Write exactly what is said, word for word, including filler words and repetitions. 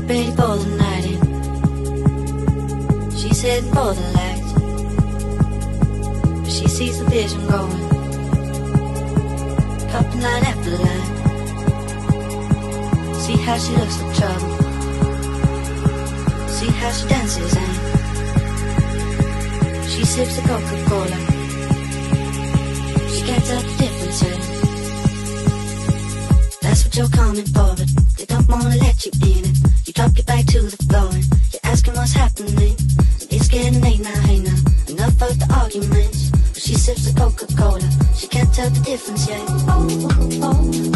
ready for the night in. She's heading for the light, but she sees the vision going, popping line after line. See how she looks for trouble, see how she dances and she sips the Coca-Cola. She can't tell the difference yet. That's what you're coming for, but they don't wanna let you in it. You drop your back to the floor and you're asking what's happening. It's getting late now, hey now, enough of the arguments. But she sips the Coca-Cola, she can't tell the difference yet. Oh, oh, oh.